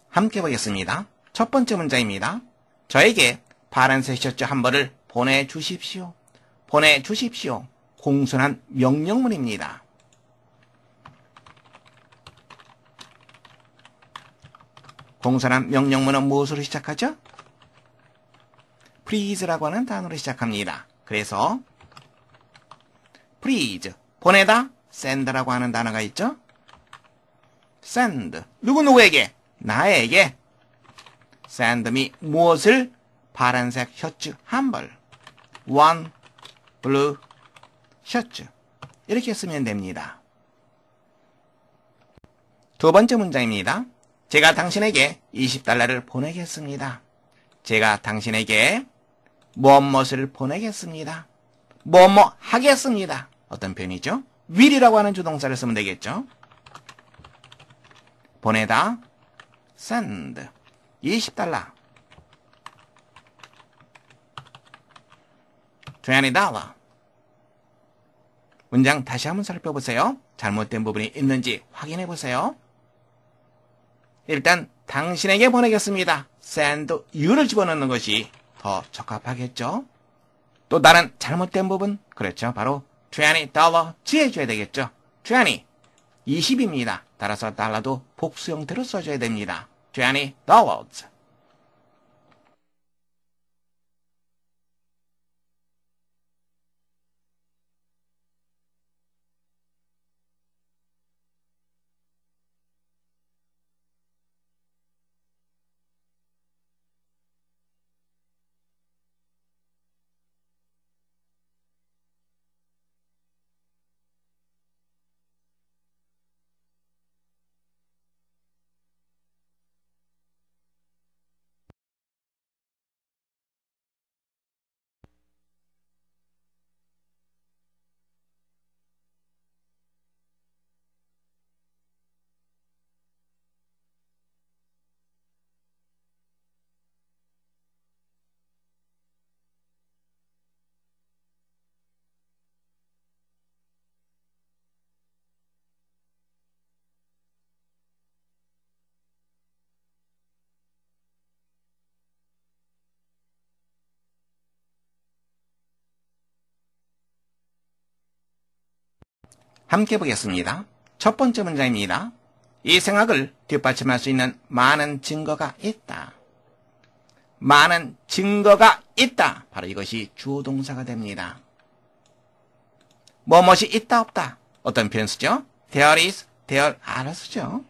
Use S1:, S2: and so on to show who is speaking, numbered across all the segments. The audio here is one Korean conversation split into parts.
S1: 함께 보겠습니다. 첫 번째 문장입니다. 저에게 파란색 셔츠 한 벌을 보내주십시오. 보내주십시오. 공손한 명령문입니다. 공손한 명령문은 무엇으로 시작하죠? please라고 하는 단어로 시작합니다. 그래서 please, 보내다, send라고 하는 단어가 있죠? send, 누구에게? 나에게. send me, 무엇을? 파란색 셔츠 한 벌. one blue 셔츠. 이렇게 쓰면 됩니다. 두 번째 문장입니다. 제가 당신에게 $20를 보내겠습니다. 제가 당신에게 무엇을 보내겠습니다. 뭐뭐 하겠습니다. 어떤 표현이죠? will이라고 하는 주동사를 쓰면 되겠죠. 보내다, send, $20. $20. 문장 다시 한번 살펴보세요. 잘못된 부분이 있는지 확인해 보세요. 일단 당신에게 보내겠습니다. send you를 집어넣는 것이 더 적합하겠죠. 또 다른 잘못된 부분, 그렇죠. 바로 $20 지어줘야 되겠죠. 20입니다. 따라서 달러도 복수 형태로 써줘야 됩니다. $20. 함께 보겠습니다. 첫 번째 문장입니다. 이 생각을 뒷받침할 수 있는 많은 증거가 있다. 많은 증거가 있다. 바로 이것이 주어 동사가 됩니다. 뭐뭇이 있다 없다. 어떤 표현 쓰죠? There is, there are를 쓰죠.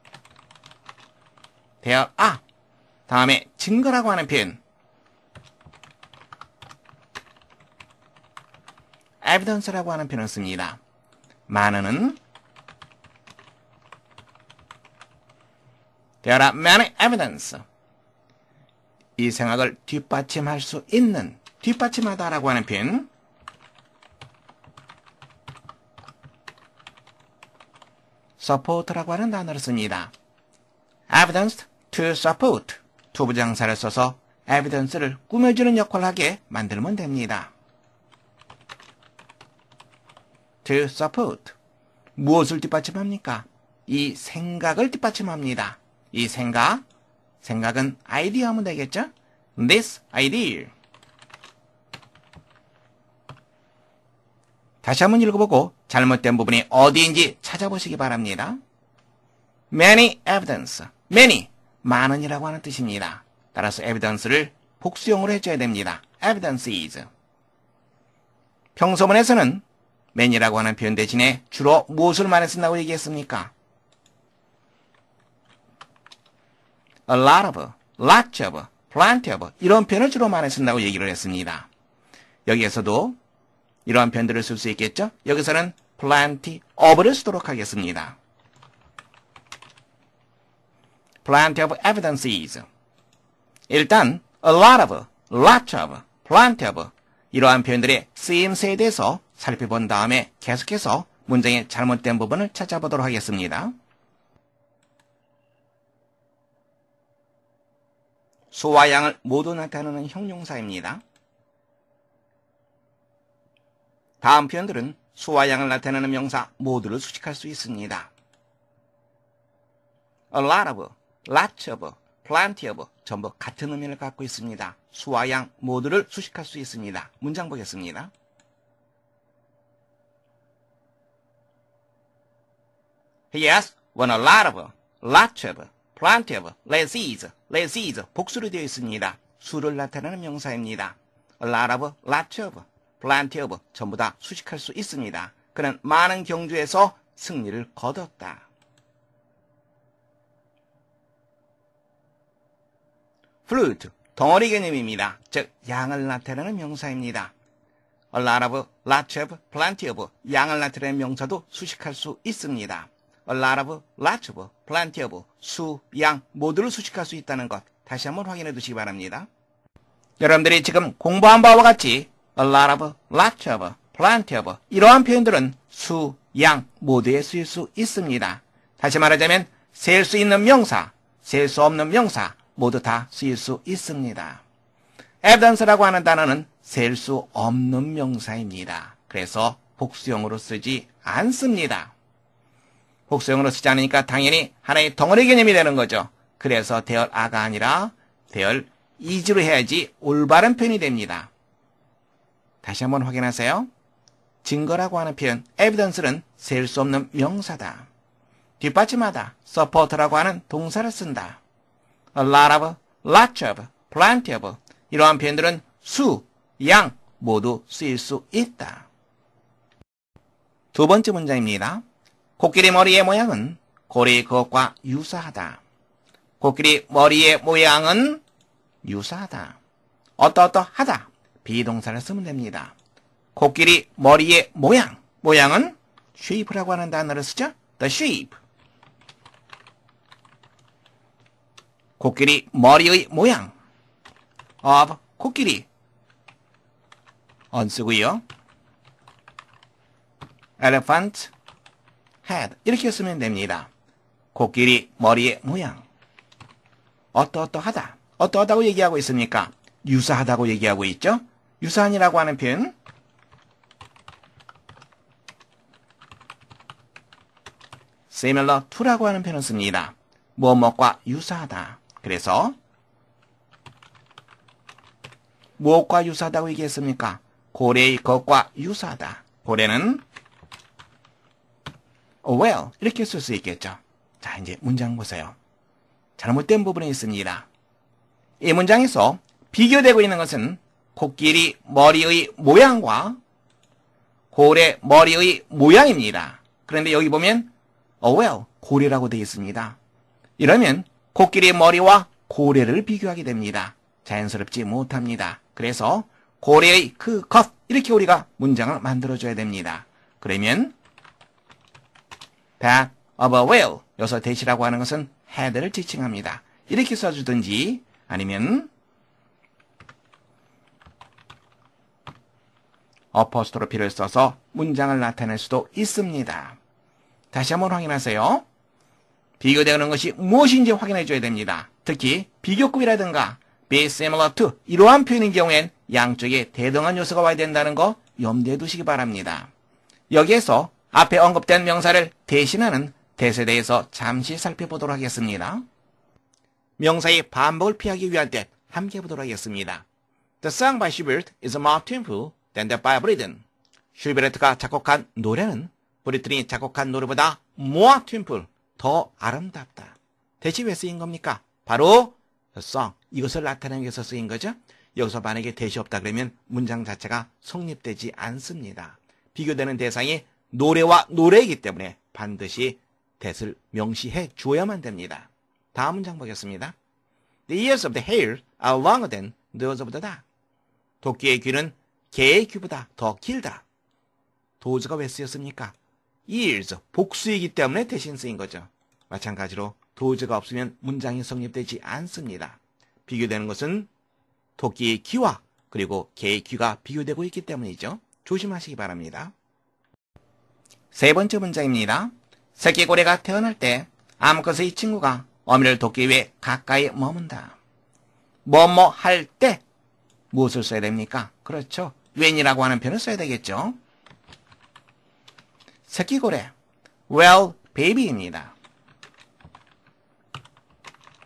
S1: There are. 다음에 증거라고 하는 표현. evidence라고 하는 표현을 씁니다. 많은은 There are many evidence. 이 생각을 뒷받침할 수 있는, 뒷받침하다라고 하는 표현. support라고 하는 단어를 씁니다. evidence to support. 투부정사를 써서 evidence를 꾸며주는 역할을 하게 만들면 됩니다. to support. 무엇을 뒷받침합니까? 이 생각을 뒷받침합니다. 이 생각은 idea 하면 되겠죠? This idea. 다시 한번 읽어보고 잘못된 부분이 어디인지 찾아보시기 바랍니다. Many evidence. Many. 많은이라고 하는 뜻입니다. 따라서 evidence를 복수형으로 해줘야 됩니다. evidences. 평소문에서는 many라고 하는 표현 대신에 주로 무엇을 많이 쓴다고 얘기했습니까? a lot of, lots of, plenty of 이런 표현을 주로 많이 쓴다고 얘기를 했습니다. 여기에서도 이러한 표현들을 쓸 수 있겠죠? 여기서는 plenty of를 쓰도록 하겠습니다. plenty of evidences. 일단 a lot of, lots of, plenty of 이러한 표현들의 쓰임새에 대해서 살펴본 다음에 계속해서 문장의 잘못된 부분을 찾아보도록 하겠습니다. 소와 양을 모두 나타내는 형용사입니다. 다음 표현들은 소와 양을 나타내는 명사 모두를 수식할 수 있습니다. A lot of, lots of, plenty of 전부 같은 의미를 갖고 있습니다. 수와 양 모두를 수식할 수 있습니다. 문장 보겠습니다. Yes, when a lot of, lots of, plenty of, less is 복수로 되어 있습니다. 수를 나타내는 명사입니다. A lot of, lots of, plenty of 전부 다 수식할 수 있습니다. 그는 많은 경주에서 승리를 거뒀다. flute, 덩어리 개념입니다. 즉 양을 나타내는 명사입니다. A lot of, lots of, plenty of 양을 나타내는 명사도 수식할 수 있습니다. A lot of, lots of, plenty of 수, 양 모두를 수식할 수 있다는 것 다시 한번 확인해 두시기 바랍니다. 여러분들이 지금 공부한 바와 같이 a lot of, lots of, plenty of 이러한 표현들은 수, 양 모두에 쓰일 수 있습니다. 다시 말하자면 셀 수 있는 명사, 셀 수 없는 명사 모두 다 쓰일 수 있습니다. evidence라고 하는 단어는 셀 수 없는 명사입니다. 그래서 복수형으로 쓰지 않습니다. 복수형으로 쓰지 않으니까 당연히 하나의 덩어리 개념이 되는 거죠. 그래서 대열 아가 아니라 대열 is로 해야지 올바른 표현이 됩니다. 다시 한번 확인하세요. 증거라고 하는 표현 evidence는 셀 수 없는 명사다. 뒷받침하다 support라고 하는 동사를 쓴다. A lot of, lots of, plenty of 이러한 표현들은 수, 양 모두 쓰일 수 있다. 두 번째 문장입니다. 코끼리 머리의 모양은 고래의 그것과 유사하다. 코끼리 머리의 모양은 유사하다. 어떠어떠하다. 비동사를 쓰면 됩니다. 코끼리 머리의 모양. 모양은 shape라고 하는 단어를 쓰죠. The shape. 코끼리 머리의 모양. of 코끼리. 안 쓰고요. elephant head. 이렇게 쓰면 됩니다. 코끼리 머리의 모양. 어떠어떠하다. 어떠하다고 얘기하고 있습니까? 유사하다고 얘기하고 있죠? 유사한이라고 하는 표현 similar to라고 하는 표현을 씁니다. 무엇과 유사하다. 그래서 무엇과 유사하다고 얘기했습니까? 고래의 것과 유사하다. 고래는 well 이렇게 쓸 수 있겠죠. 자, 이제 문장 보세요. 잘못된 부분이 있습니다. 이 문장에서 비교되고 있는 것은 코끼리 머리의 모양과 고래 머리의 모양입니다. 그런데 여기 보면 well, 고래라고 되어 있습니다. 이러면 코끼리 머리와 고래를 비교하게 됩니다. 자연스럽지 못합니다. 그래서 고래의 그 것 이렇게 우리가 문장을 만들어줘야 됩니다. 그러면 that of a whale 여기서 that이라고 하는 것은 had를 지칭합니다. 이렇게 써주든지 아니면 어퍼스트로피를 써서 문장을 나타낼 수도 있습니다. 다시 한번 확인하세요. 비교되는 것이 무엇인지 확인해 줘야 됩니다. 특히 비교급이라든가 be similar to 이러한 표현인 경우엔 양쪽에 대등한 요소가 와야 된다는 거 염두에 두시기 바랍니다. 여기에서 앞에 언급된 명사를 대신하는 that에 대해서 잠시 살펴보도록 하겠습니다. 명사의 반복을 피하기 위한 뜻 함께 해보도록 하겠습니다. The song by Schubert is more tuneful than that by Britten. 슈베르트가 작곡한 노래는 브리튼이 작곡한 노래보다 more tuneful, 더 아름답다. 대시 왜 쓰인 겁니까? 바로 the song, 이것을 나타내기 위해서 쓰인 거죠. 여기서 만약에 대시 없다 그러면 문장 자체가 성립되지 않습니다. 비교되는 대상이 노래와 노래이기 때문에 반드시 that을 명시해 주어야만 됩니다. 다음 문장 보겠습니다. The ears of the hare are longer than those of the dog. 토끼의 귀는 개의 귀보다 더 길다. 도즈가 왜 쓰였습니까? ears, 복수이기 때문에 대신 쓰인 거죠. 마찬가지로 도즈가 없으면 문장이 성립되지 않습니다. 비교되는 것은 토끼의 귀와 그리고 개의 귀가 비교되고 있기 때문이죠. 조심하시기 바랍니다. 세 번째 문장입니다. 새끼고래가 태어날 때 암컷의 친구가 어미를 돕기 위해 가까이 머문다. 뭐뭐 할 때 무엇을 써야 됩니까? 그렇죠. when이라고 하는 표현을 써야 되겠죠. 새끼고래, well, baby입니다.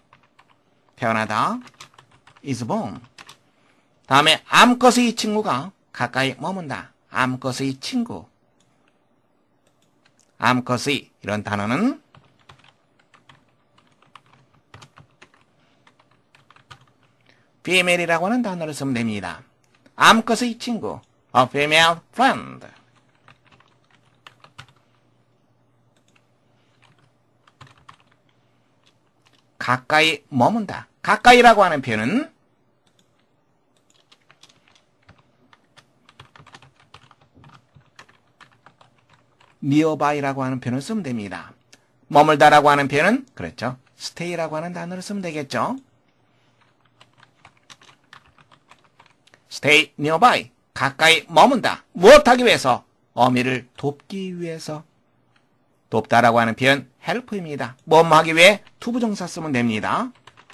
S1: 태어나다. is born. 다음에 암컷의 친구가 가까이 머문다. 암컷의 친구. 암컷의 이런 단어는 female이라고 하는 단어를 쓰면 됩니다. 암컷의 친구, a female friend. 가까이 머문다. 가까이라고 하는 표현은 nearby라고 하는 표현을 쓰면 됩니다. 머물다라고 하는 표현은 그렇죠. stay라고 하는 단어를 쓰면 되겠죠. stay nearby. 가까이 머문다. 무엇하기 위해서? 어미를 돕기 위해서. 돕다라고 하는 표현 help입니다. 뭐하기 위해? 투부정사 쓰면 됩니다.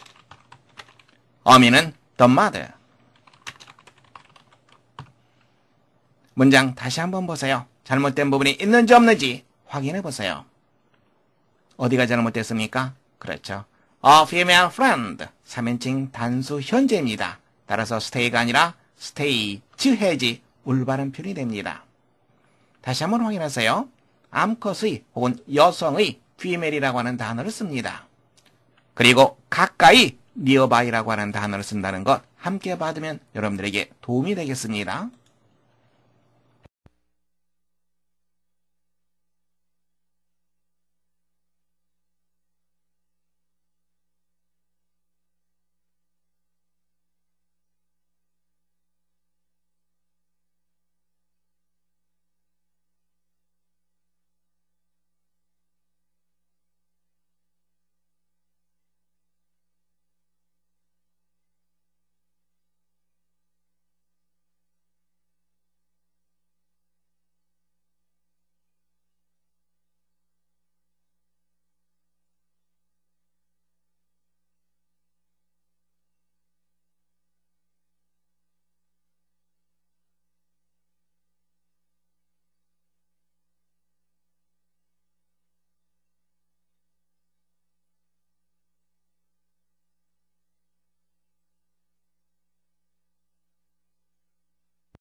S1: 어미는 the mother. 문장 다시 한번 보세요. 잘못된 부분이 있는지 없는지 확인해 보세요. 어디가 잘못됐습니까? 그렇죠. A female friend. 3인칭 단수 현재입니다. 따라서 stay가 아니라 stay, has 올바른 표현이 됩니다. 다시 한번 확인하세요. 암컷의 혹은 여성의 female이라고 하는 단어를 씁니다. 그리고 가까이 nearby라고 하는 단어를 쓴다는 것 함께 받으면 여러분들에게 도움이 되겠습니다.